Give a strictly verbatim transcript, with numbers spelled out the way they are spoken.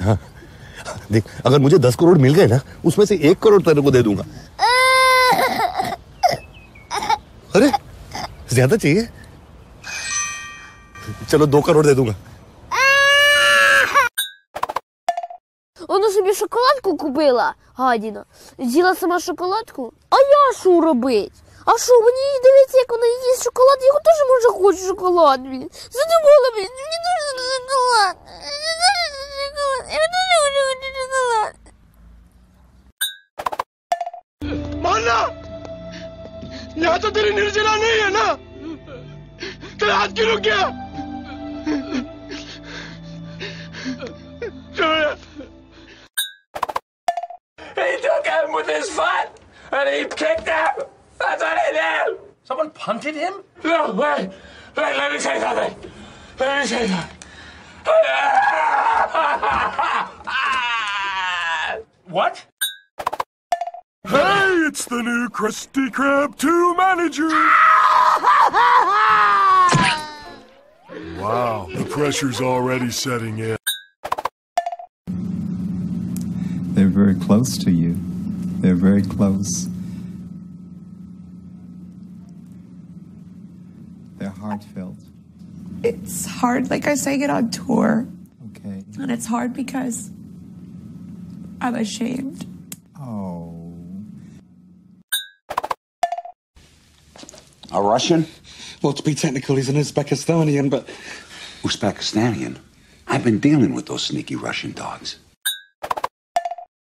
हाँ देख, अगर मुझे दस करोड़ मिल गए ना, उसमें से एक करोड़ तेरे को दे दूंगा। अरे ज्यादा चाहिए? चलो दो करोड़ दे दूंगा। Вона собі шоколадку купила, гадіна. З'їла сама шоколадку. А я що робить? А що, мені дивиться, як вона їсть шоколад, я теж, може, хочу шоколад, блін. Задумала, блін, мені дуже шоколад. Я дуже хочу шоколад. मानना, यहाँ तो तेरी निर्जला नहीं है ना? तेरा हाथ क्यों रुक गया? He took him with his foot, and he kicked him. That's what he did. Someone punted him? No, wait, wait, let me say something. Let me say something. What? Hey, it's the new Krusty Krab two manager. Wow, the pressure's already setting in. They're very close to you. They're very close. They're heartfelt. It's hard, like I say, get on tour. Okay. And it's hard because I'm ashamed. Oh. A Russian? Well, to be technical, he's an Uzbekistanian, but... Uzbekistanian? I've been dealing with those sneaky Russian dogs.